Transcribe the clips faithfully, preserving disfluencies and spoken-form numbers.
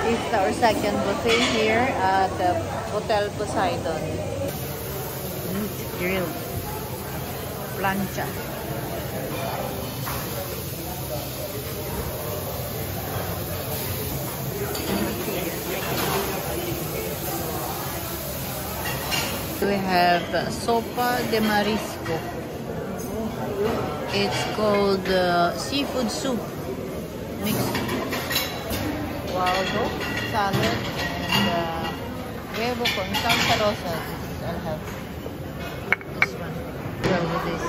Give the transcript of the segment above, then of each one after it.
This is our second buffet here at the Hotel Poseidon. Meat grilled. Plancha. We have sopa de marisco. It's called uh, seafood soup mixed waldo, salad, and uh, huevo con salsa rosa. I'll have this one. Well, with this.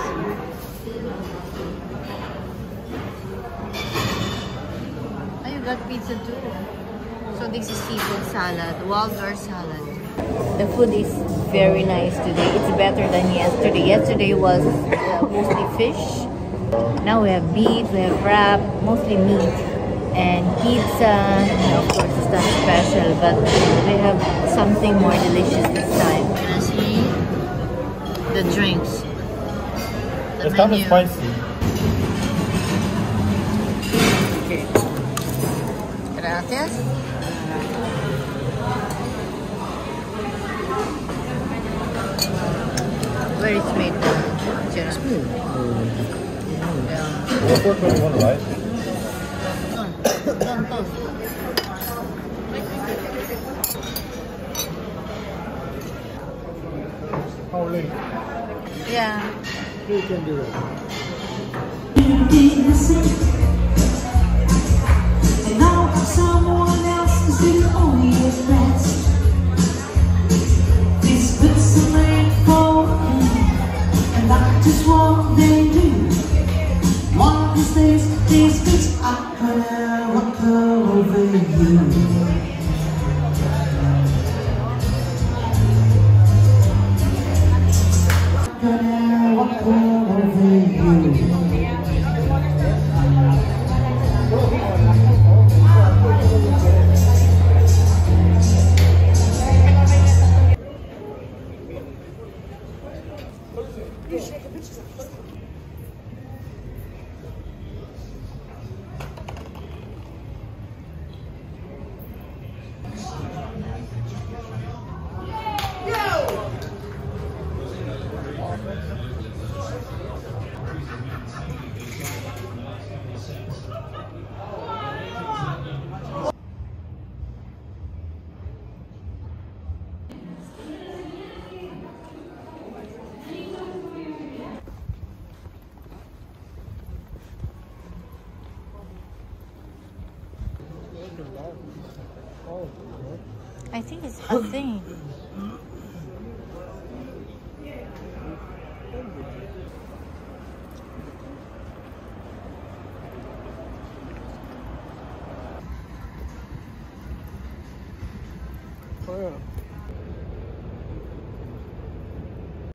Oh, you got pizza too. So this is seafood salad, Waldorf salad. The food is very nice today. It's better than yesterday. Yesterday was uh, mostly fish. Now we have beef, we have wrap, mostly meat. And pizza, of course, it's not special, but we have something more delicious this time. Can I see the drinks? The it's kind of spicy. Okay. Gracias. Where it's made from? Cheers. Mm. Yeah. We'll work what you want to write. How late? Yeah. You can do it. And now someone else is doing only your best. These books are made for me, and I just want they do. One of these days, these books are gonna walk over you. Gonna walk over you. I think it's a thing. Oh, yeah.